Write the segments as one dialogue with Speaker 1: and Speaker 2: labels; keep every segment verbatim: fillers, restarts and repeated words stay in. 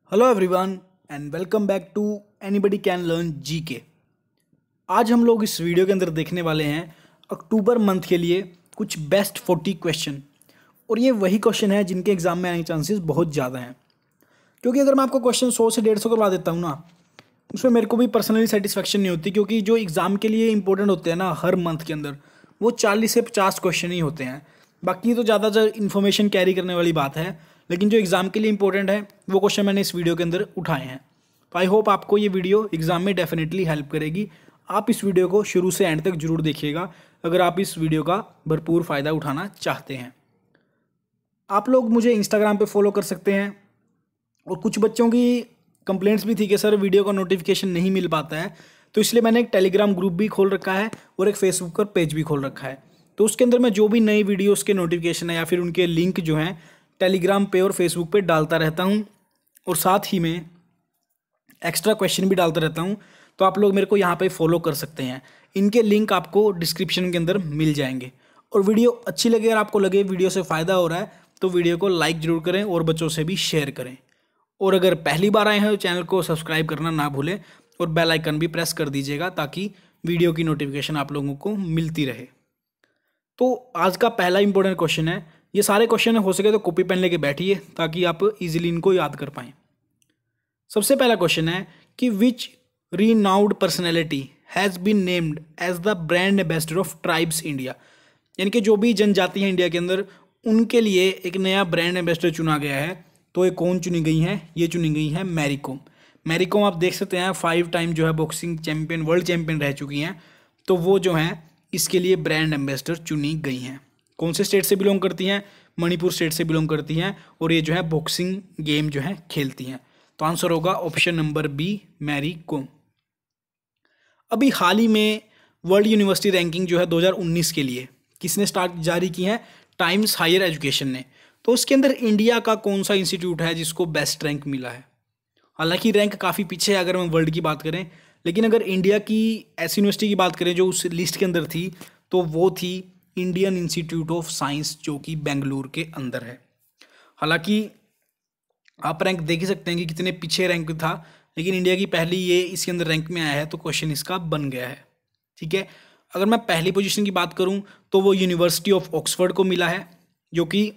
Speaker 1: Hello everyone and welcome back to anybody can learn GK. आज हम लोग इस वीडियो के अंदर देखने वाले हैं अक्टूबर मंथ के लिए कुछ बेस्ट फोर्टी क्वेश्चन। और ये वही क्वेश्चन है जिनके एग्जाम में आने के चांसेस बहुत ज़्यादा हैं, क्योंकि अगर मैं आपको क्वेश्चन सौ से डेढ़ सौ करवा देता हूँ ना, उसमें मेरे को भी पर्सनली सेटिस्फेक्शन नहीं होती, क्योंकि जो एग्ज़ाम के लिए इंपॉर्टेंट होते हैं ना हर मंथ के अंदर, वो चालीस से पचास क्वेश्चन ही होते हैं। बाकी तो ज़्यादातर इन्फॉर्मेशन कैरी करने वाली बात है, लेकिन जो एग्ज़ाम के लिए इंपॉर्टेंट है वो क्वेश्चन मैंने इस वीडियो के अंदर उठाए हैं। तो आई होप आपको ये वीडियो एग्ज़ाम में डेफिनेटली हेल्प करेगी। आप इस वीडियो को शुरू से एंड तक जरूर देखिएगा अगर आप इस वीडियो का भरपूर फ़ायदा उठाना चाहते हैं। आप लोग मुझे इंस्टाग्राम पे फॉलो कर सकते हैं, और कुछ बच्चों की कंप्लेंट्स भी थी कि सर वीडियो का नोटिफिकेशन नहीं मिल पाता है, तो इसलिए मैंने एक टेलीग्राम ग्रुप भी खोल रखा है और एक फेसबुक पर पेज भी खोल रखा है। तो उसके अंदर मैं जो भी नई वीडियोस के नोटिफिकेशन है या फिर उनके लिंक जो हैं टेलीग्राम पे और फेसबुक पे डालता रहता हूँ, और साथ ही में एक्स्ट्रा क्वेश्चन भी डालता रहता हूँ। तो आप लोग मेरे को यहाँ पे फॉलो कर सकते हैं। इनके लिंक आपको डिस्क्रिप्शन के अंदर मिल जाएंगे। और वीडियो अच्छी लगे और आपको लगे वीडियो से फ़ायदा हो रहा है तो वीडियो को लाइक ज़रूर करें और बच्चों से भी शेयर करें। और अगर पहली बार आए हैं तो चैनल को सब्सक्राइब करना ना भूलें और बेल आइकन भी प्रेस कर दीजिएगा, ताकि वीडियो की नोटिफिकेशन आप लोगों को मिलती रहे। तो आज का पहला इंपॉर्टेंट क्वेश्चन है, ये सारे क्वेश्चन हो सके तो कॉपी पेन लेके बैठिए ताकि आप इजीली इनको याद कर पाएँ। सबसे पहला क्वेश्चन है कि which renowned personality has been named as the brand ambassador of tribes India. यानी कि जो भी जनजाति हैं इंडिया के अंदर, उनके लिए एक नया ब्रांड एम्बेसडर चुना गया है। तो ये कौन चुनी गई हैं? ये चुनी गई हैं मैरी कॉम। मैरी कॉम आप देख सकते हैं फाइव टाइम जो है बॉक्सिंग चैंपियन, वर्ल्ड चैंपियन रह चुकी हैं। तो वो जो हैं इसके लिए ब्रांड एम्बेसडर चुनी गई हैं। कौन से स्टेट से बिलोंग करती हैं? मणिपुर स्टेट से बिलोंग करती हैं, और ये जो है बॉक्सिंग गेम जो है खेलती हैं। तो आंसर होगा option number B, Mary Kom. अभी हाल ही में वर्ल्ड यूनिवर्सिटी रैंकिंग जो है दो हज़ार उन्नीस के लिए किसने स्टार्ट जारी की है? टाइम्स हायर एजुकेशन ने। तो उसके अंदर इंडिया का कौन सा इंस्टीट्यूट है जिसको बेस्ट रैंक मिला है? हालांकि रैंक काफ़ी पीछे है अगर हम वर्ल्ड की बात करें, लेकिन अगर इंडिया की ऐसी यूनिवर्सिटी की बात करें जो उस लिस्ट के अंदर थी, तो वो थी इंडियन इंस्टीट्यूट ऑफ साइंस, जो कि बेंगलुरु के अंदर है। हालांकि आप रैंक देख ही सकते हैं कि कितने पीछे रैंक था, लेकिन इंडिया की पहली ये इसके अंदर रैंक में आया है, तो क्वेश्चन इसका बन गया है। ठीक है, अगर मैं पहली पोजीशन की बात करूं तो वो यूनिवर्सिटी ऑफ ऑक्सफोर्ड को मिला है, जो कि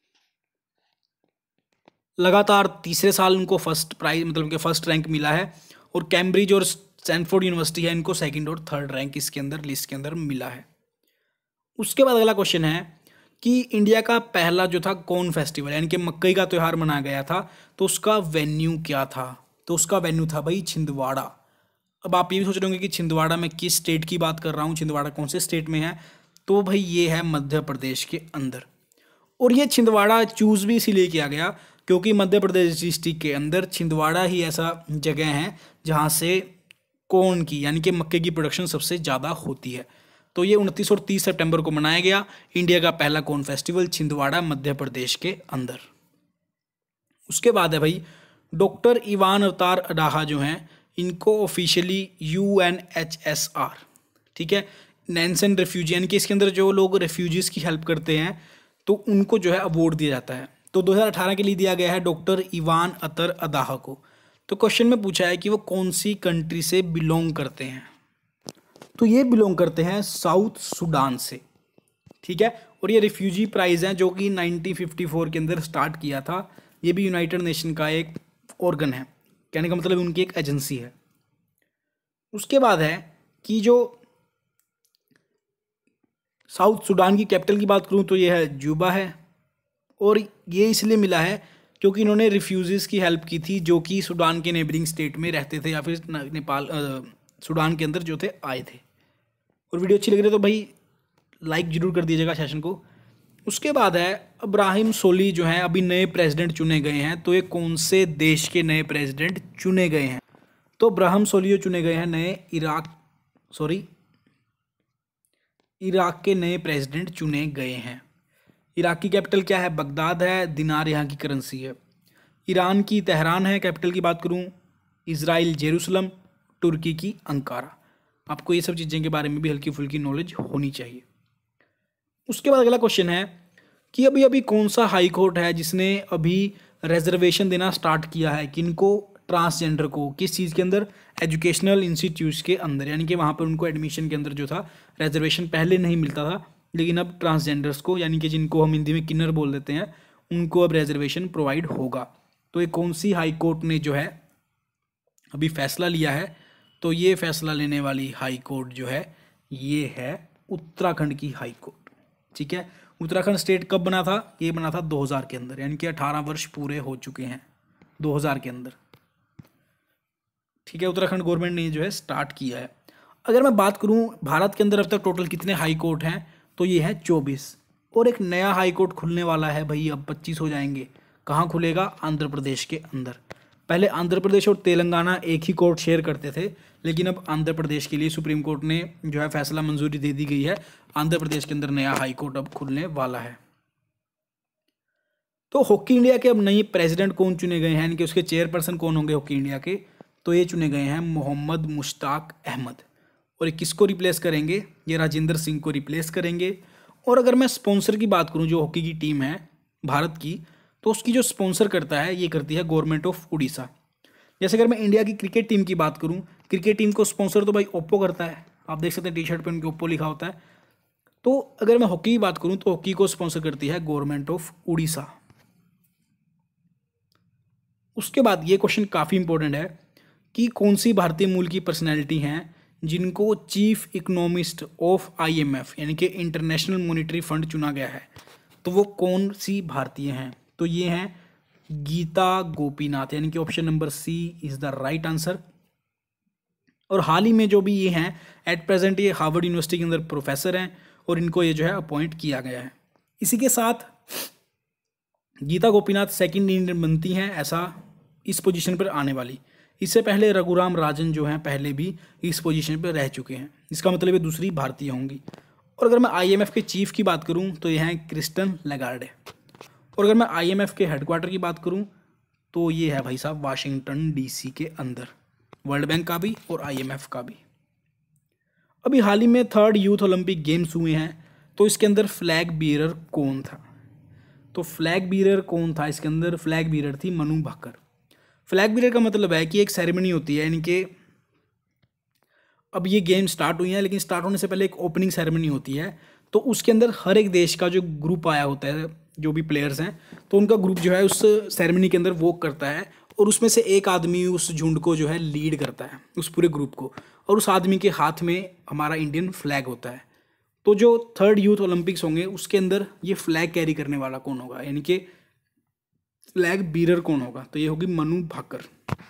Speaker 1: लगातार तीसरे साल उनको फर्स्ट प्राइज मतलब कि फर्स्ट रैंक मिला है। और कैम्ब्रिज और स्टैनफोर्ड यूनिवर्सिटी है, इनको सेकंड और थर्ड रैंक इसके अंदर लिस्ट के अंदर मिला है। उसके बाद अगला क्वेश्चन है कि इंडिया का पहला जो था कौन फेस्टिवल, यानी कि मकई का त्यौहार मनाया गया था, तो उसका वेन्यू क्या था? तो उसका वेन्यू था भाई छिंदवाड़ा। अब आप ये भी सोच रहे होंगे कि छिंदवाड़ा में किस स्टेट की बात कर रहा हूँ, छिंदवाड़ा कौन से स्टेट में है? तो भाई ये है मध्य प्रदेश के अंदर। और ये छिंदवाड़ा चूज़ भी इसीलिए किया गया क्योंकि मध्य प्रदेश डिस्ट्रिक्ट के अंदर छिंदवाड़ा ही ऐसा जगह है जहाँ से कॉर्न की यानी कि मक्के की प्रोडक्शन सबसे ज़्यादा होती है। तो ये उनतीस और तीस सितंबर को मनाया गया इंडिया का पहला कॉर्न फेस्टिवल छिंदवाड़ा मध्य प्रदेश के अंदर। उसके बाद है भाई डॉक्टर इवान अवतार अडाहा जो हैं, इनको officially U N H S R, ठीक है, नैन्सन रेफ्यूजी, यानी कि इसके अंदर जो लोग रेफ्यूजीज़ की हेल्प करते हैं तो उनको जो है अवार्ड दिया जाता है। तो दो हज़ार अठारह के लिए दिया गया है डॉक्टर इवान अतर अदाहा को। तो क्वेश्चन में पूछा है कि वो कौन सी कंट्री से बिलोंग करते हैं? तो ये बिलोंग करते हैं साउथ सूडान से। ठीक है, और ये रिफ्यूजी प्राइज़ हैं जो कि नाइनटीन फिफ्टी फोर के अंदर स्टार्ट किया था। ये भी यूनाइटेड नेशन का एक ऑर्गन है, कहने का मतलब उनकी एक एजेंसी है। उसके बाद है कि जो साउथ सूडान की कैपिटल की बात करूं तो ये है जूबा है, और ये इसलिए मिला है क्योंकि इन्होंने रिफ्यूजीज़ की हेल्प की थी जो कि सूडान के नेबरिंग स्टेट में रहते थे या फिर नेपाल सूडान के अंदर जो थे आए थे। और वीडियो अच्छी लग रही है तो भाई लाइक जरूर कर दीजिएगा सेशन को। उसके बाद है इब्राहिम सोली जो हैं अभी नए प्रेसिडेंट चुने गए हैं। तो ये कौन से देश के नए प्रेसिडेंट चुने गए हैं? तो इब्राहिम सोली चुने गए हैं नए इराक सॉरी इराक के नए प्रेसिडेंट चुने गए हैं। इराक की कैपिटल क्या है? बगदाद है। दिनार यहाँ की करेंसी है। ईरान की तेहरान है कैपिटल की बात करूँ। Israel Jerusalem. तुर्की की अंकारा। आपको ये सब चीज़ें के बारे में भी हल्की फुल्की नॉलेज होनी चाहिए। उसके बाद अगला क्वेश्चन है कि अभी अभी कौन सा हाई कोर्ट है जिसने अभी रिजर्वेशन देना स्टार्ट किया है किनको, ट्रांसजेंडर को, किस चीज़ के अंदर, एजुकेशनल इंस्टीट्यूट्स के अंदर, यानी कि वहाँ पर उनको एडमिशन के अंदर जो था रिजर्वेशन पहले नहीं मिलता था, लेकिन अब ट्रांसजेंडर्स को, यानी कि जिनको हम हिंदी में किन्नर बोल देते हैं, उनको अब रिजर्वेशन प्रोवाइड होगा। तो ये कौन सी हाई कोर्ट ने जो है अभी फैसला लिया है, तो ये फैसला लेने वाली हाई कोर्ट जो है ये है उत्तराखंड की हाई कोर्ट। ठीक है, उत्तराखंड स्टेट कब बना था, ये बना था दो हज़ार के अंदर, यानी कि अठारह वर्ष पूरे हो चुके हैं दो हज़ार के अंदर। ठीक है, उत्तराखंड गवर्नमेंट ने जो है स्टार्ट किया है। अगर मैं बात करूं भारत के अंदर अब तक टोटल कितने हाई कोर्ट हैं, तो ये है चौबीस, और एक नया हाई कोर्ट खुलने वाला है भाई, अब पच्चीस हो जाएंगे। कहाँ खुलेगा, आंध्र प्रदेश के अंदर। पहले आंध्र प्रदेश और तेलंगाना एक ही कोर्ट शेयर करते थे, लेकिन अब आंध्र प्रदेश के लिए सुप्रीम कोर्ट ने जो है फैसला मंजूरी दे दी गई है, आंध्र प्रदेश के अंदर नया हाई कोर्ट अब खुलने वाला है। तो हॉकी इंडिया के अब नए प्रेसिडेंट कौन चुने गए हैं, यानी कि उसके चेयरपर्सन कौन होंगे हॉकी इंडिया के, तो ये चुने गए हैं मोहम्मद मुश्ताक अहमद। और ये किसको रिप्लेस करेंगे, ये राजेंद्र सिंह को रिप्लेस करेंगे। और अगर मैं स्पॉन्सर की बात करूं, जो हॉकी की टीम है भारत की, तो उसकी जो स्पॉन्सर करता है ये करती है गवर्नमेंट ऑफ उड़ीसा। जैसे अगर मैं इंडिया की क्रिकेट टीम की बात करूं, क्रिकेट टीम को स्पॉन्सर तो भाई ओप्पो करता है, आप देख सकते हैं टी शर्ट पर उनके ओप्पो लिखा होता है। तो अगर मैं हॉकी की बात करूं तो हॉकी को स्पॉन्सर करती है गवर्नमेंट ऑफ उड़ीसा। उसके बाद ये क्वेश्चन काफ़ी इंपॉर्टेंट है कि कौन सी भारतीय मूल की पर्सनैलिटी हैं जिनको चीफ इकोनॉमिस्ट ऑफ आईएमएफ यानी कि इंटरनेशनल मॉनेटरी फंड चुना गया है, तो वो कौन सी भारतीय हैं, तो ये हैं गीता गोपीनाथ, यानी कि option number C is the right answer. और हाल ही में जो भी ये हैं एट प्रेजेंट ये हार्वर्ड यूनिवर्सिटी के अंदर प्रोफेसर हैं और इनको ये जो है अपॉइंट किया गया है। इसी के साथ गीता गोपीनाथ सेकंड इंडियन बनती हैं ऐसा इस पोजीशन पर आने वाली। इससे पहले रघुराम राजन जो हैं पहले भी इस पोजीशन पर रह चुके हैं, इसका मतलब ये दूसरी भारतीय होंगी। और अगर मैं आईएमएफ के चीफ की बात करूं तो ये हैं क्रिस्टन लेगार्डे। और अगर मैं आईएमएफ के हेडक्वार्टर की बात करूं तो ये है भाई साहब वाशिंगटन डीसी के अंदर, वर्ल्ड बैंक का भी और आईएमएफ का भी। अभी हाल ही में थर्ड यूथ ओलंपिक गेम्स हुए हैं, तो इसके अंदर फ्लैग बीरर कौन था, तो फ्लैग बीरर कौन था इसके अंदर, फ्लैग बीरर थी मनु भाकर। फ्लैग बीरर का मतलब है कि एक सेरेमनी होती है, यानी कि अब ये गेम स्टार्ट हुई है लेकिन स्टार्ट होने से पहले एक ओपनिंग सेरेमनी होती है, तो उसके अंदर हर एक देश का जो ग्रुप आया होता है, जो भी प्लेयर्स हैं, तो उनका ग्रुप जो है उस सेरेमनी के अंदर वॉक करता है और उसमें से एक आदमी उस झुंड को जो है लीड करता है, उस पूरे ग्रुप को, और उस आदमी के हाथ में हमारा इंडियन फ्लैग होता है। तो जो थर्ड यूथ ओलंपिक्स होंगे उसके अंदर ये फ्लैग कैरी करने वाला कौन होगा, यानी कि फ्लैग बीरर कौन होगा, तो ये होगी मनु भाकर।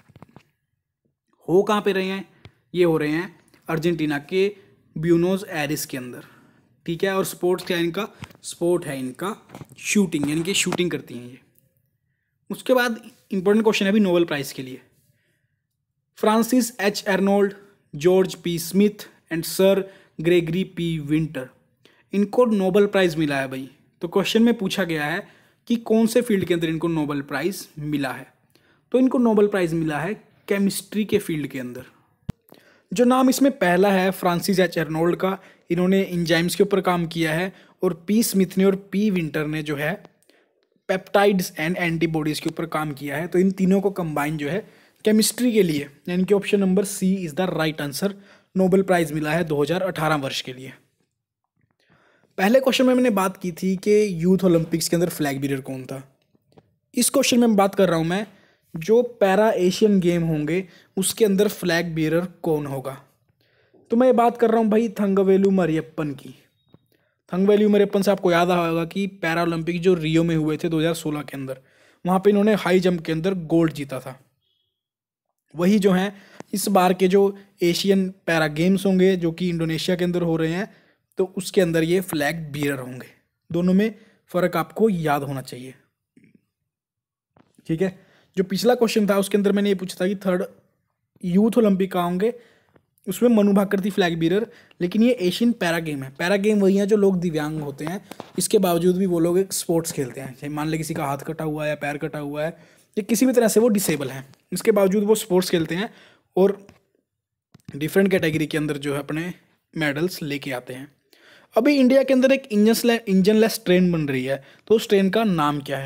Speaker 1: हो कहाँ पे रहे हैं, ये हो रहे हैं अर्जेंटीना के ब्यूनोस एरिस के अंदर। ठीक है, और स्पोर्ट्स क्या है इनका, स्पोर्ट है इनका शूटिंग, यानी कि शूटिंग करती हैं ये। उसके बाद इंपॉर्टेंट क्वेश्चन है अभी नोबेल प्राइज़ के लिए। Frances H Arnold, George P Smith and sir Gregory P Winter, इनको नोबेल प्राइज़ मिला है भाई। तो क्वेश्चन में पूछा गया है कि कौन से फील्ड के अंदर इनको नोबेल प्राइज़ मिला है, तो इनको नोबेल प्राइज़ मिला है केमिस्ट्री के फील्ड के अंदर। जो नाम इसमें पहला है फ्रांसिस एच एर्नोल्ड का, इन्होंने इंजाइम्स के ऊपर काम किया है, और पी स्मिथ ने और पी विंटर ने जो है पेप्टाइड्स एंड एंटीबॉडीज़ के ऊपर काम किया है। तो इन तीनों को कंबाइन जो है केमिस्ट्री के लिए, यानी कि option number C is the right answer, Nobel prize मिला है दो हज़ार अठारह वर्ष के लिए। पहले क्वेश्चन में मैंने बात की थी कि यूथ ओलंपिक्स के अंदर फ्लैग बीरर कौन था। इस क्वेश्चन में बात कर रहा हूँ मैं जो पैरा एशियन गेम होंगे उसके अंदर फ्लैग बीरर कौन होगा। तो मैं ये बात कर रहा हूँ भाई थंगवेलु मरियप्पन की। थंगवेलु मरियप्पन से आपको याद होगा कि पैरा ओलंपिक जो रियो में हुए थे दो हज़ार सोलह के अंदर, वहाँ पे इन्होंने हाई जंप के अंदर गोल्ड जीता था। वही जो हैं इस बार के जो एशियन पैरा गेम्स होंगे जो कि इंडोनेशिया के अंदर हो रहे हैं, तो उसके अंदर ये फ्लैग बीरर होंगे। दोनों में फ़र्क आपको याद होना चाहिए। ठीक है, जो पिछला क्वेश्चन था उसके अंदर मैंने ये पूछा था कि थर्ड यूथ ओलंपिक कहाँ होंगे, उसमें मनु भाकर थी फ्लैग बीरर, लेकिन ये एशियन पैरा गेम है। पैरा गेम वही है जो लोग दिव्यांग होते हैं, इसके बावजूद भी वो लोग एक स्पोर्ट्स खेलते हैं। मान लें किसी का हाथ कटा हुआ है या पैर कटा हुआ है या किसी भी तरह से वो डिसेबल है, इसके बावजूद वो स्पोर्ट्स खेलते हैं और डिफरेंट कैटेगरी के अंदर जो है अपने मेडल्स लेके आते हैं। अभी इंडिया के अंदर एक इंजन इंजनलेस ट्रेन बन रही है, तो उस ट्रेन का नाम क्या है।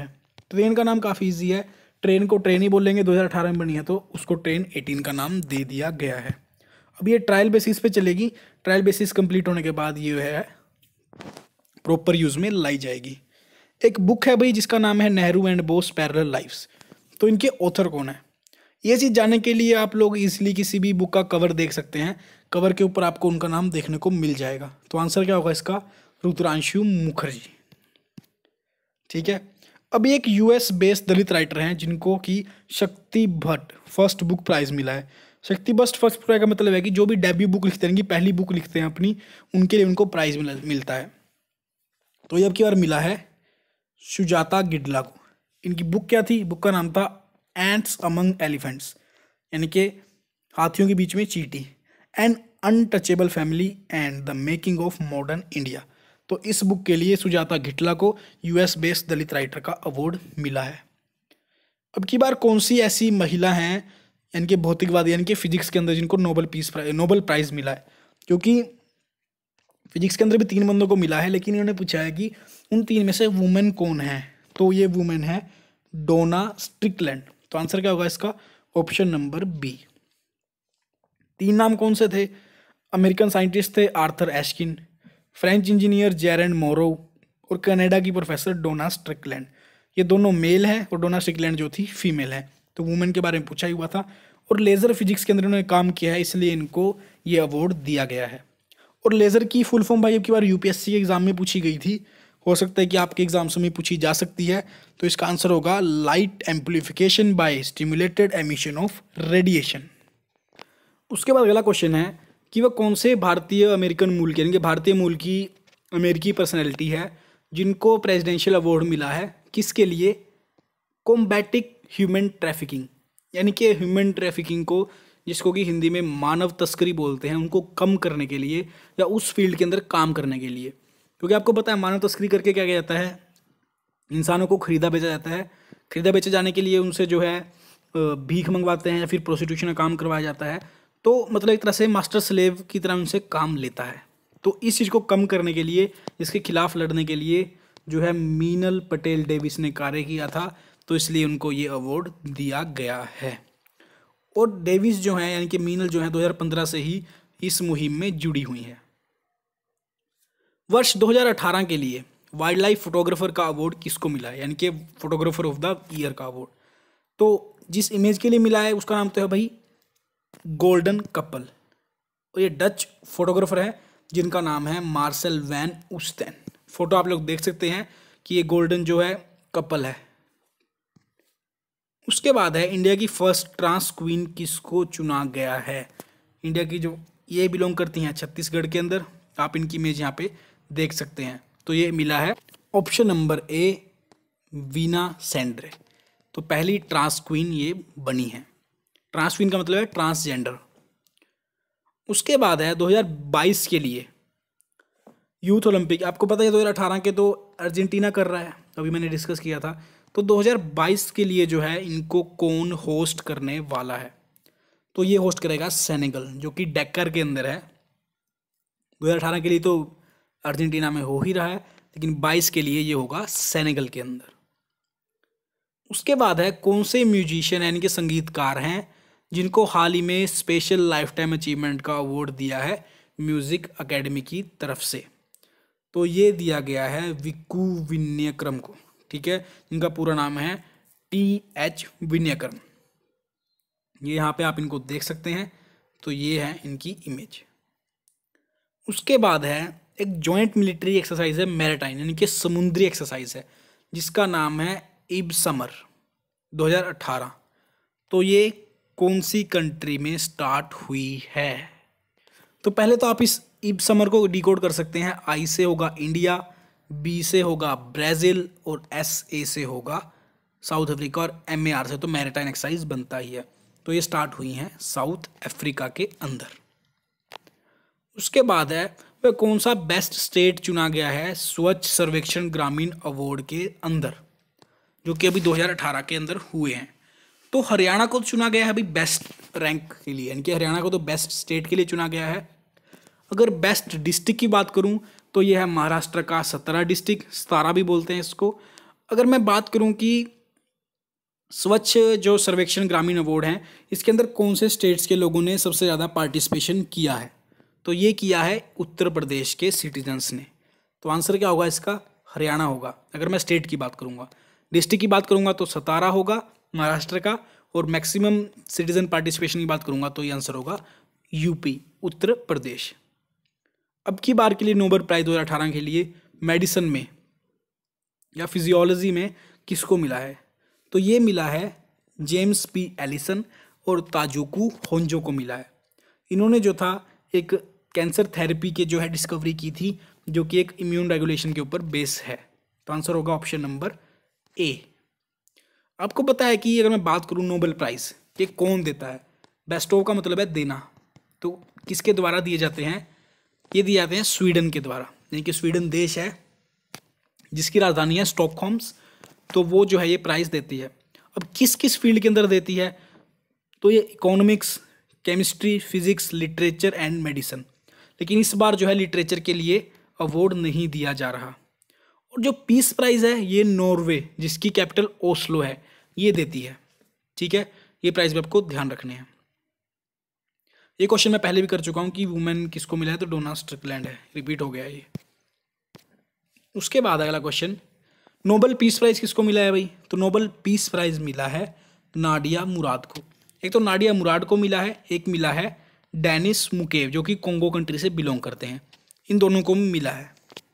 Speaker 1: ट्रेन का नाम काफ़ी ईजी है, ट्रेन को ट्रेन ही बोलेंगे, दो हज़ार अठारह में बनी है तो उसको ट्रेन एटीन का नाम दे दिया गया है। अब ये ट्रायल बेसिस पे चलेगी, ट्रायल बेसिस कंप्लीट होने के बाद ये है प्रॉपर यूज़ में लाई जाएगी। एक बुक है भाई जिसका नाम है Nehru and Bose parallel lives. तो इनके ऑथर कौन है, ये चीज़ जानने के लिए आप लोग इजीली किसी भी बुक का कवर देख सकते हैं, कवर के ऊपर आपको उनका नाम देखने को मिल जाएगा। तो आंसर क्या होगा इसका, रुद्रांशु मुखर्जी। ठीक है, अभी एक यूएस बेस्ड दलित राइटर हैं जिनको कि शक्ति भट्ट फर्स्ट बुक प्राइज मिला है। शक्ति भट्ट फर्स्ट प्राइज का मतलब है कि जो भी डेब्यू बुक लिखते हैं, पहली बुक लिखते हैं अपनी, उनके लिए उनको प्राइज मिलता है। तो ये अब की बार मिला है सुजाता गिडला को। इनकी बुक क्या थी, बुक का नाम था एंट्स अमंग एलिफेंट्स, यानी कि हाथियों के बीच में चींटी, an untouchable family and the making of modern India. तो इस बुक के लिए सुजाता गिडला को यूएस बेस्ड दलित राइटर का अवार्ड मिला है। अब की बार कौन सी ऐसी महिला हैं यानी कि भौतिकवाद यानी कि फिजिक्स के अंदर जिनको Nobel peace prize Nobel prize मिला है, क्योंकि फिजिक्स के अंदर भी तीन बंदों को मिला है, लेकिन इन्होंने पूछा है कि उन तीन में से वुमेन कौन है। तो ये वुमेन है डोना स्ट्रिकलैंड। तो आंसर क्या होगा इसका, ऑप्शन नंबर बी। तीन नाम कौन से थे, अमेरिकन साइंटिस्ट थे Arthur Ashkin, French engineer Gerard Mourou और कनाडा की प्रोफेसर डोना स्ट्रिकलैंड। ये दोनों मेल हैं और डोना स्ट्रिकलैंड जो थी फीमेल है। तो वुमेन के बारे में पूछा ही हुआ था और लेज़र फिजिक्स के अंदर इन्होंने काम किया है, इसलिए इनको ये अवार्ड दिया गया है। और लेज़र की फुल फॉर्म भाई अब की बार यूपीएससी के एग्जाम में पूछी गई थी, हो सकता है कि आपके एग्जाम्स में पूछी जा सकती है। तो इसका आंसर होगा light amplification by stimulated emission of radiation. उसके बाद अगला क्वेश्चन है कि वह कौन से भारतीय अमेरिकन मूल के यानी कि भारतीय मूल की अमेरिकी पर्सनैलिटी है जिनको प्रेसिडेंशियल अवार्ड मिला है, किसके लिए, कॉम्बैटिंग ह्यूमन ट्रैफिकिंग, यानी कि ह्यूमन ट्रैफिकिंग को, जिसको कि हिंदी में मानव तस्करी बोलते हैं, उनको कम करने के लिए या उस फील्ड के अंदर काम करने के लिए। क्योंकि आपको पता है मानव तस्करी करके क्या किया जाता है, इंसानों को खरीदा बेचा जाता है, खरीदा बेचे जाने के लिए उनसे जो है भीख मंगवाते हैं या फिर प्रोस्टिट्यूशन का काम करवाया जाता है। तो मतलब एक तरह से मास्टर स्लेव की तरह उनसे काम लेता है। तो इस चीज़ को कम करने के लिए, इसके खिलाफ लड़ने के लिए जो है मीनल पटेल डेविस ने कार्य किया था, तो इसलिए उनको ये अवार्ड दिया गया है। और डेविस जो है यानी कि मीनल जो है दो हज़ार पंद्रह से ही इस मुहिम में जुड़ी हुई है। वर्ष दो हज़ार अठारह के लिए वाइल्ड लाइफ फोटोग्राफर का अवार्ड किसको मिला है, यानी कि फोटोग्राफर ऑफ द ईयर का अवार्ड। तो जिस इमेज के लिए मिला है उसका नाम तो है भाई गोल्डन कपल, और ये डच फोटोग्राफर है जिनका नाम है मार्सेल वैन उस्टेन। फोटो आप लोग देख सकते हैं कि ये गोल्डन जो है कपल है। उसके बाद है इंडिया की फर्स्ट ट्रांस क्वीन किसको चुना गया है। इंडिया की जो ये बिलोंग करती हैं छत्तीसगढ़ के अंदर, आप इनकी इमेज यहाँ पे देख सकते हैं। तो ये मिला है ऑप्शन नंबर ए वीना सेंड्रे। तो पहली ट्रांस क्वीन ये बनी है। ट्रांस क्वीन का मतलब है ट्रांसजेंडर। उसके बाद है दो हज़ार बाईस के लिए यूथ ओलंपिक। आपको पता है दो हज़ार अठारह के तो अर्जेंटीना कर रहा है, अभी मैंने डिस्कस किया था। तो दो हज़ार बाईस के लिए जो है इनको कौन होस्ट करने वाला है, तो ये होस्ट करेगा सेनेगल, जो कि डेक्कर के अंदर है। दो हज़ार अठारह के लिए तो अर्जेंटीना में हो ही रहा है, लेकिन बाईस के लिए ये होगा सेनेगल के अंदर। उसके बाद है कौन से म्यूजिशियन यानी कि संगीतकार हैं जिनको हाल ही में स्पेशल लाइफ टाइम अचीवमेंट का अवार्ड दिया है म्यूजिक अकेडमी की तरफ से। तो ये दिया गया है विक्कू विन्यक्रम को, ठीक है, इनका पूरा नाम है टी एच विन्यक्रम। ये यहाँ पे आप इनको देख सकते हैं। तो ये है इनकी इमेज। उसके बाद है एक जॉइंट मिलिट्री एक्सरसाइज है मैरीटाइम यानी कि समुद्री एक्सरसाइज है, जिसका नाम है इब समर दो हज़ार अठारह। तो ये कौन सी कंट्री में स्टार्ट हुई है। तो पहले तो आप इस इब समर को डिकोड कर सकते हैं। आई से होगा इंडिया, बी से होगा ब्राज़ील और एस ए से होगा साउथ अफ्रीका और एम ए आर से तो मैरीटाइम एक्सरसाइज बनता ही है। तो ये स्टार्ट हुई हैं साउथ अफ्रीका के अंदर। उसके बाद है वह कौन सा बेस्ट स्टेट चुना गया है स्वच्छ सर्वेक्षण ग्रामीण अवार्ड के अंदर, जो कि अभी दो हज़ार अठारह के अंदर हुए हैं। तो हरियाणा को चुना गया है अभी बेस्ट रैंक के लिए, यानी कि हरियाणा को तो बेस्ट स्टेट के लिए चुना गया है। अगर बेस्ट डिस्ट्रिक्ट की बात करूं तो ये है महाराष्ट्र का सतारा डिस्ट्रिक्ट, सतारा भी बोलते हैं इसको, अगर मैं बात करूं कि स्वच्छ जो सर्वेक्षण ग्रामीण अवार्ड है, इसके अंदर कौन से स्टेट्स के लोगों ने सबसे ज़्यादा पार्टिसिपेशन किया है, तो ये किया है उत्तर प्रदेश के सिटीजन्स ने। तो आंसर क्या होगा इसका? हरियाणा होगा। अगर मैं स्टेट की बात करूंगा, डिस्ट्रिक्ट की बात करूंगा तो सतारा होगा महाराष्ट्र का, और मैक्सिमम सिटीजन पार्टिसिपेशन की बात करूंगा तो ये आंसर होगा यूपी, उत्तर प्रदेश। अब की बार के लिए नोबेल प्राइज दो हज़ार अठारह के लिए मेडिसिन में या फिजियोलॉजी में किसको मिला है? तो ये मिला है जेम्स पी एलिसन और ताजुको होंजो को मिला है। इन्होंने जो था एक कैंसर थेरेपी के जो है डिस्कवरी की थी, जो कि एक इम्यून रेगुलेशन के ऊपर बेस है। तो आंसर होगा ऑप्शन नंबर ए। आपको पता है कि अगर मैं बात करूं नोबेल प्राइज़ ये कौन देता है? बेस्टो का मतलब है देना, तो किसके द्वारा दिए जाते हैं? ये दिए जाते हैं स्वीडन के द्वारा, यानी कि स्वीडन देश है जिसकी राजधानी है स्टॉकहोम्स, तो वो जो है ये प्राइज़ देती है। अब किस किस फील्ड के अंदर देती है? तो ये economics, chemistry, physics, literature and medicine. लेकिन इस बार जो है लिटरेचर के लिए अवार्ड नहीं दिया जा रहा। और जो पीस प्राइज़ है ये नॉर्वे, जिसकी कैपिटल ओस्लो है, ये देती है। ठीक है, ये प्राइज़ भी आपको ध्यान रखने हैं। ये क्वेश्चन मैं पहले भी कर चुका हूँ कि वुमेन किसको मिला है, तो डोना स्ट्रिकलैंड है, रिपीट हो गया ये। उसके बाद अगला क्वेश्चन, नोबेल पीस प्राइज़ किसको मिला है भाई? तो नोबेल पीस प्राइज़ मिला है नाडिया मुराद को। एक तो नाडिया मुराद को मिला है, एक मिला है डेनिस मुकेव जो कि कोंगो कंट्री से बिलोंग करते हैं, इन दोनों को मिला है।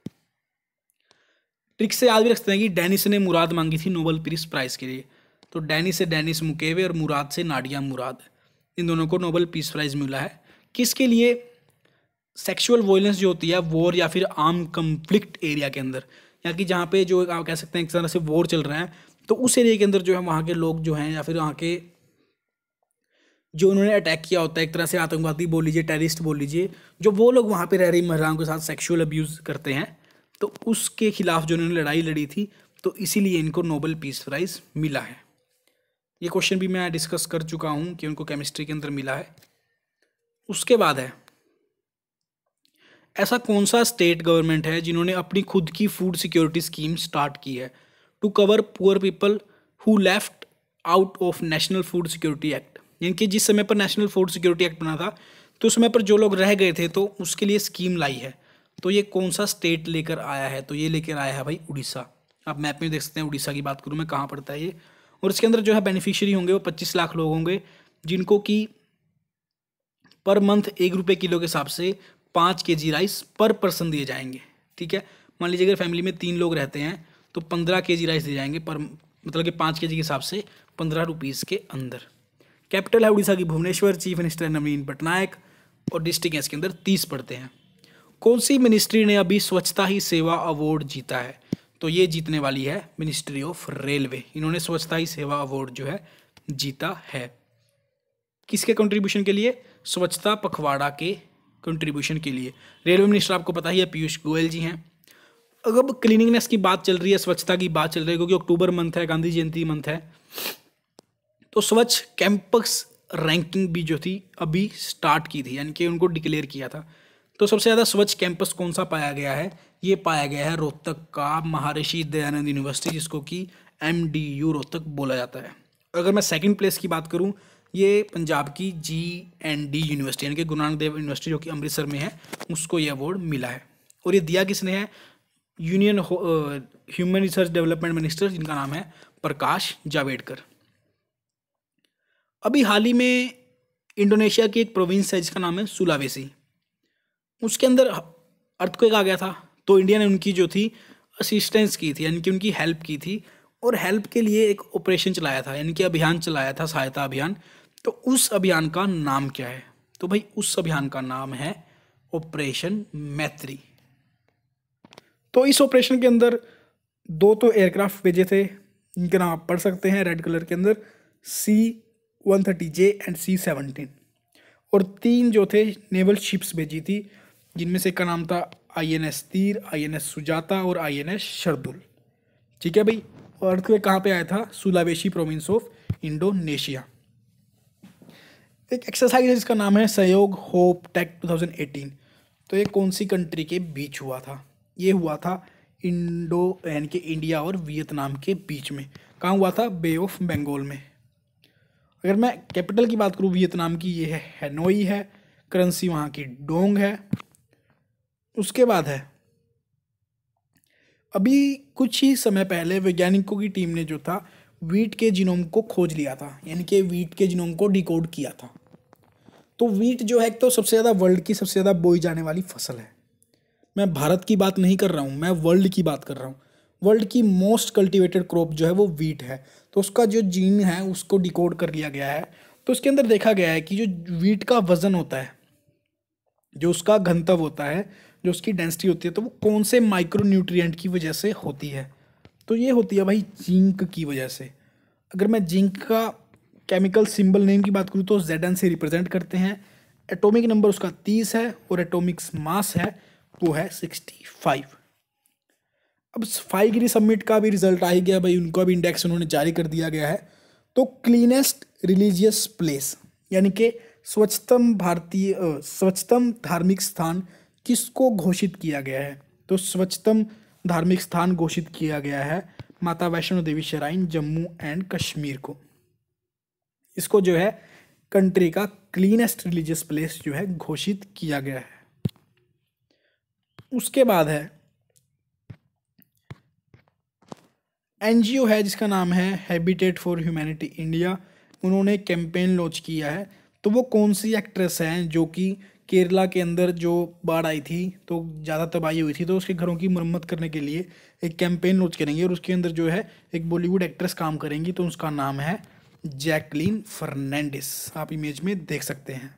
Speaker 1: ट्रिक से याद भी रखते हैं कि डेनिस ने मुराद मांगी थी नोबेल पीस प्राइज़ के लिए, तो डेनिस से डेनिस मुकेवे और मुराद से नाडिया मुराद, इन दोनों को नोबेल पीस प्राइज़ मिला है। किसके लिए? सेक्सुअल वॉयलेंस जो होती है वॉर या फिर आर्म कंफ्लिक्ट एरिया के अंदर, या कि जहाँ पे जो आप कह सकते हैं एक तरह से वॉर चल रहा है, तो उस एरिया के अंदर जो है वहाँ के लोग जो हैं या फिर वहाँ के जो उन्होंने अटैक किया होता है, एक तरह से आतंकवादी बोल लीजिए, टेररिस्ट बोल लीजिए, जो वो लोग वहाँ पे रह रही महिलाओं के साथ सेक्सुअल अब्यूज़ करते हैं, तो उसके खिलाफ जो उन्होंने लड़ाई लड़ी थी, तो इसीलिए इनको नोबेल पीस प्राइज़ मिला है। ये क्वेश्चन भी मैं डिस्कस कर चुका हूँ कि उनको केमिस्ट्री के अंदर मिला है। उसके बाद है, ऐसा कौन सा स्टेट गवर्नमेंट है जिन्होंने अपनी खुद की फूड सिक्योरिटी स्कीम स्टार्ट की है to cover poor people who left out of national food security act? यानी कि जिस समय पर नेशनल फूड सिक्योरिटी एक्ट बना था, तो उस समय पर जो लोग रह गए थे तो उसके लिए स्कीम लाई है। तो ये कौन सा स्टेट लेकर आया है? तो ये लेकर आया है भाई उड़ीसा। आप मैप में देख सकते हैं, उड़ीसा की बात करूँ मैं, कहाँ पड़ता है ये। और इसके अंदर जो है बेनिफिशियरी होंगे वो पच्चीस लाख लोग होंगे, जिनको कि पर मंथ एक रुपये किलो के हिसाब से पाँच के जी राइस पर पर्सन दिए जाएंगे। ठीक है, मान लीजिए अगर फैमिली में तीन लोग रहते हैं तो पंद्रह के जी राइस दिए जाएंगे पर, मतलब कि पाँच के जी के हिसाब से पंद्रह रुपीज़ के अंदर। कैपिटल है उड़ीसा की भुवनेश्वर, चीफ मिनिस्टर है नवीन पटनायक, और डिस्ट्रिक्ट है इसके अंदर तीस पड़ते हैं। कौन सी मिनिस्ट्री ने अभी स्वच्छता ही सेवा अवार्ड जीता है? तो ये जीतने वाली है मिनिस्ट्री ऑफ रेलवे। इन्होंने स्वच्छता ही सेवा अवार्ड जो है जीता है। किसके कंट्रीब्यूशन के लिए? स्वच्छता पखवाड़ा के कंट्रीब्यूशन के लिए। रेलवे मिनिस्टर आपको पता ही है पीयूष गोयल जी हैं। अब क्लीनिंगनेस की बात चल रही है, स्वच्छता की बात चल रही है, क्योंकि अक्टूबर मंथ है, गांधी जयंती मंथ है, तो स्वच्छ कैंपस रैंकिंग भी जो थी अभी स्टार्ट की थी, यानी कि उनको डिक्लेयर किया था। तो सबसे ज़्यादा स्वच्छ कैंपस कौन सा पाया गया है? ये पाया गया है रोहतक का महर्षि दयानंद यूनिवर्सिटी, जिसको कि एम डी यू रोहतक बोला जाता है। अगर मैं सेकंड प्लेस की बात करूं, ये पंजाब की जी एंड डी यूनिवर्सिटी, यानी कि गुरु नानक देव यूनिवर्सिटी जो कि अमृतसर में है, उसको ये अवार्ड मिला है। और ये दिया किसने है? Union human research development minister, जिनका नाम है प्रकाश जावड़ेकर। अभी हाल ही में इंडोनेशिया की एक प्रोविंस है जिसका नाम है सुलावेसी, उसके अंदर अर्थक्वेक आ गया था, तो इंडिया ने उनकी जो थी असिस्टेंस की थी, यानी कि उनकी हेल्प की थी, और हेल्प के लिए एक ऑपरेशन चलाया था, यानी कि अभियान चलाया था, सहायता अभियान। तो उस अभियान का नाम क्या है? तो भाई उस अभियान का नाम है ऑपरेशन मैत्री। तो इस ऑपरेशन के अंदर दो तो एयरक्राफ्ट भेजे थे, जिनके नाम आप पढ़ सकते हैं रेड कलर के अंदर, C one thirty J and C seventeen, और तीन जो थे नेवल शिप्स भेजी थी, जिनमें से एक का नाम था आई एन एस तीर, आई एन एस सुजाता और आई एन एस शर्दुल। ठीक है भाई, और अर्थक्वेक कहाँ पे आया था? Sulawesi province of Indonesia. एक एक्सरसाइज है जिसका नाम है Sahyog Hop Tac two thousand eighteen. तो ये कौन सी कंट्री के बीच हुआ था? ये हुआ था इंडो यानी कि इंडिया और वियतनाम के बीच में। कहाँ हुआ था? बे ऑफ बंगाल में। अगर मैं कैपिटल की बात करूँ वियतनाम की, ये है हैनोई है, करेंसी वहाँ की डोंग है। उसके बाद है, अभी कुछ ही समय पहले वैज्ञानिकों की टीम ने जो था वीट के जीनोम को खोज लिया था, यानी कि वीट के जीनोम को डिकोड किया था। तो वीट जो है तो सबसे ज़्यादा वर्ल्ड की सबसे ज़्यादा बोई जाने वाली फसल है। मैं भारत की बात नहीं कर रहा हूँ, मैं वर्ल्ड की बात कर रहा हूँ। वर्ल्ड की मोस्ट कल्टीवेटेड क्रॉप जो है वो वीट है। तो उसका जो जीन है उसको डिकोड कर लिया गया है। तो उसके अंदर देखा गया है कि जो वीट का वजन होता है, जो उसका घनत्व होता है, जो उसकी डेंसिटी होती है, तो वो कौन से माइक्रो न्यूट्रिएंट की वजह से होती है? तो ये होती है भाई जिंक की वजह से। अगर मैं जिंक का केमिकल सिंबल नेम की बात करूँ तो जेड एन से रिप्रेजेंट करते हैं। एटॉमिक नंबर उसका तीस है और एटॉमिक मास है वो है सिक्सटी फाइव। अब फाइव गिरी समिट का भी रिजल्ट आ ही गया भाई, उनका भी इंडेक्स उन्होंने जारी कर दिया गया है। तो क्लीनेस्ट रिलीजियस प्लेस यानी कि स्वच्छतम भारतीय स्वच्छतम धार्मिक स्थान किसको घोषित किया गया है? तो स्वच्छतम धार्मिक स्थान घोषित किया गया है माता वैष्णो देवी श्राइन जम्मू एंड कश्मीर को। इसको जो है कंट्री का क्लीनेस्ट रिलीजियस प्लेस जो है घोषित किया गया है। उसके बाद है एनजीओ है जिसका नाम है हैबिटेट फॉर ह्यूमैनिटी इंडिया। उन्होंने कैंपेन लॉन्च किया है। तो वो कौन सी एक्ट्रेस हैं जो कि केरला के अंदर जो बाढ़ आई थी तो ज़्यादा तबाही हुई थी, तो उसके घरों की मरम्मत करने के लिए एक कैंपेन लॉन्च करेंगे और उसके अंदर जो है एक बॉलीवुड एक्ट्रेस काम करेंगी। तो उसका नाम है जैकलीन फर्नांडिस। आप इमेज में देख सकते हैं।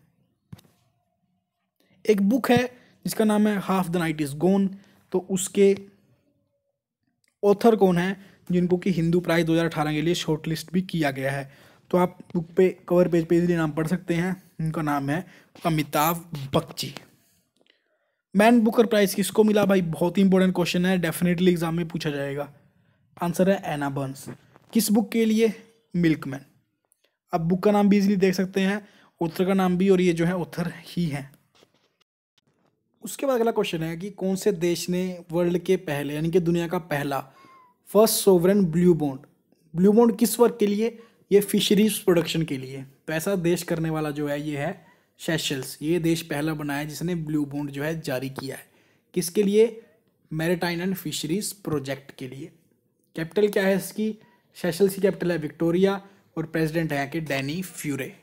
Speaker 1: एक बुक है जिसका नाम है half the night is gone. तो उसके ऑथर कौन है, जिनको कि हिंदू प्राइज दो हज़ार अठारह के लिए शॉर्टलिस्ट भी किया गया है। तो आप बुक पे कवर पेज पे इजीली नाम पढ़ सकते हैं। उनका नाम है Amitabh Bakshi. Man Booker prize किसको मिला भाई? बहुत ही इंपॉर्टेंट क्वेश्चन है, डेफिनेटली एग्जाम में पूछा जाएगा। आंसर है एना बर्न्स। किस बुक के लिए? मिल्कमैन। अब बुक का नाम भी इजीली देख सकते हैं, ऑथर का नाम भी, और ये जो है ऑथर ही है। उसके बाद अगला क्वेश्चन है कि कौन से देश ने वर्ल्ड के पहले यानी कि दुनिया का पहला first sovereign blue bond, blue bond किस वर्क के लिए? ये फिशरीज प्रोडक्शन के लिए। तो ऐसा देश करने वाला जो है ये है सेशल्स। ये देश पहला बना है जिसने ब्लू बॉन्ड जो है जारी किया है। किसके लिए? मैरीटाइम एंड फिशरीज प्रोजेक्ट के लिए। कैपिटल क्या है इसकी? सेशल्स की कैपिटल है विक्टोरिया और प्रेसिडेंट है कि डैनी फ्यूरे।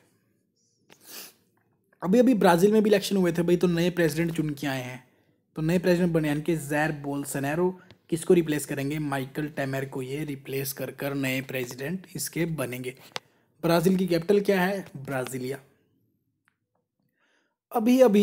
Speaker 1: अभी अभी ब्राज़ील में भी इलेक्शन हुए थे भाई, तो नए प्रेसिडेंट चुन के आए हैं। तो नए प्रेसिडेंट बने यानी कि जैर बोल्सोनारो किसको रिप्लेस करेंगे? माइकल टेमर को ये रिप्लेस कर कर नए प्रेसिडेंट इसके बनेंगे। ब्राज़ील की कैपिटल क्या है? ब्राज़ीलिया। अभी अभी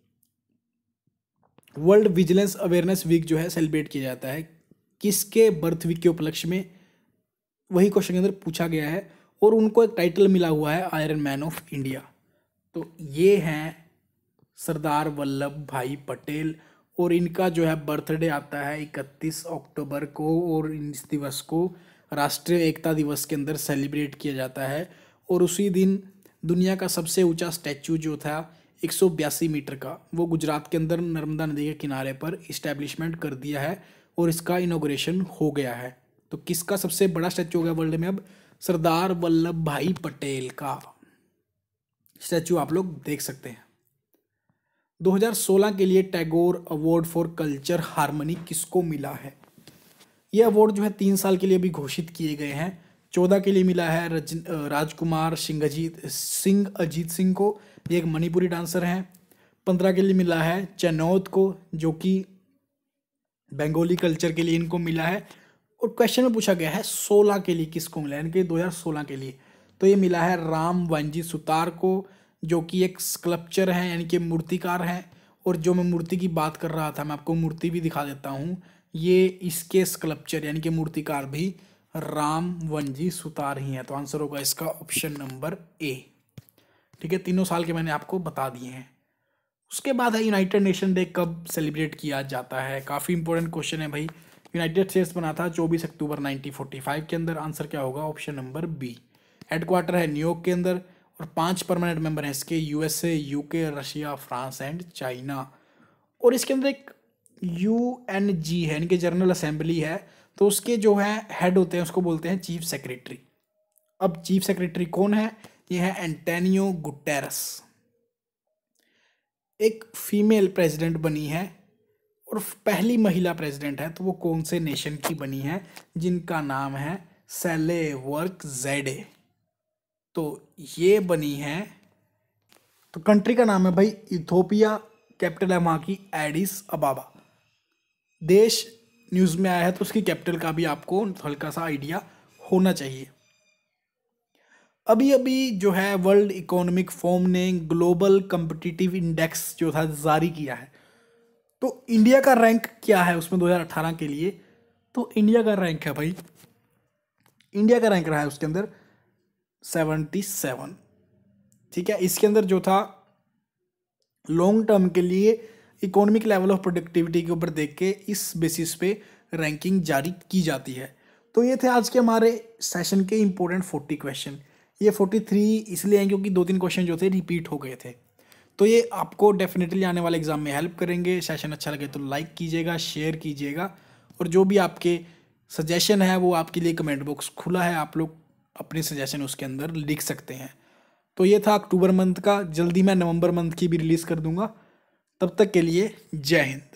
Speaker 1: वर्ल्ड विजिलेंस अवेयरनेस वीक जो है सेलिब्रेट किया जाता है। किसके बर्थ वीक के उपलक्ष्य में? वही क्वेश्चन के अंदर पूछा गया है और उनको एक टाइटल मिला हुआ है आयरन मैन ऑफ इंडिया। तो ये हैं सरदार वल्लभ भाई पटेल और इनका जो है बर्थडे आता है इकतीस अक्टूबर को और इस दिवस को राष्ट्रीय एकता दिवस के अंदर सेलिब्रेट किया जाता है। और उसी दिन दुनिया का सबसे ऊंचा स्टैचू जो था एक सौ बयासी मीटर का, वो गुजरात के अंदर नर्मदा नदी के किनारे पर इस्टेब्लिशमेंट कर दिया है और इसका इनॉग्रेशन हो गया है। तो किसका सबसे बड़ा स्टैचू हो गया वर्ल्ड में अब? सरदार वल्लभ भाई पटेल का स्टैचू आप लोग देख सकते हैं। दो हज़ार सोलह के लिए Tagore award for culture harmony किसको मिला है? ये अवार्ड जो है तीन साल के लिए भी घोषित किए गए हैं। चौदह के लिए मिला है रज राजकुमार सिंह अजीत सिंह अजीत सिंह को, ये एक मणिपुरी डांसर हैं। पंद्रह के लिए मिला है चनौत को जो कि बंगाली कल्चर के लिए इनको मिला है। और क्वेश्चन में पूछा गया है सोलह के लिए किसको मिला है, यानी कि दो हज़ार सोलह के लिए। तो ये मिला है राम वांजी सुतार को जो कि एक स्कल्पचर है यानी कि मूर्तिकार हैं। और जो मैं मूर्ति की बात कर रहा था, मैं आपको मूर्ति भी दिखा देता हूँ। ये इसके स्कल्पचर यानी कि मूर्तिकार भी राम वंजी सुतार ही हैं। तो आंसर होगा इसका ऑप्शन नंबर ए। ठीक है, तीनों साल के मैंने आपको बता दिए हैं। उसके बाद है यूनाइटेड नेशन डे कब सेलिब्रेट किया जाता है? काफ़ी इंपॉर्टेंट क्वेश्चन है भाई। यूनाइटेड स्टेट्स बना था चौबीस अक्टूबर नाइनटीन फोर्टी फाइव के अंदर। आंसर क्या होगा? Option number B. हेडक्वार्टर है न्यूयॉर्क के अंदर और पांच परमानेंट मेंबर हैं इसके, USA, UK, Russia, France and China. और इसके अंदर एक यू एन जी है, इनके जनरल असेंबली है, तो उसके जो है हेड होते हैं उसको बोलते हैं चीफ सेक्रेटरी। अब चीफ सेक्रेटरी कौन है? ये है एंटोनियो गुटेरस। एक फीमेल प्रेसिडेंट बनी है और पहली महिला प्रेसिडेंट है, तो वो कौन से नेशन की बनी है? जिनका नाम है सेलेवर्क ज़ेडे। तो ये बनी है, तो कंट्री का नाम है भाई इथोपिया, कैपिटल है वहाँ की एडिस अबाबा। देश न्यूज़ में आया है तो उसकी कैपिटल का भी आपको हल्का सा आइडिया होना चाहिए। अभी अभी जो है वर्ल्ड इकोनॉमिक फोरम ने ग्लोबल कम्पिटिटिव इंडेक्स जो था जारी किया है, तो इंडिया का रैंक क्या है उसमें दो हज़ार अठारह के लिए? तो इंडिया का रैंक है भाई, इंडिया का रैंक रहा है उसके अंदर सेवेंटी सेवन। ठीक है, इसके अंदर जो था लॉन्ग टर्म के लिए इकोनॉमिक लेवल ऑफ प्रोडक्टिविटी के ऊपर देख के इस बेसिस पे रैंकिंग जारी की जाती है। तो ये थे आज के हमारे सेशन के इंपॉर्टेंट फोर्टी क्वेश्चन। ये फोर्टी थ्री इसलिए हैं क्योंकि दो तीन क्वेश्चन जो थे रिपीट हो गए थे। तो ये आपको डेफिनेटली आने वाले एग्जाम में हेल्प करेंगे। सेशन अच्छा लगे तो लाइक कीजिएगा, शेयर कीजिएगा, और जो भी आपके सजेशन है वो आपके लिए कमेंट बॉक्स खुला है, आप लोग अपने सजेशन उसके अंदर लिख सकते हैं। तो ये था अक्टूबर मंथ का, जल्दी मैं नवंबर मंथ की भी रिलीज़ कर दूंगा। तब तक के लिए जय हिंद।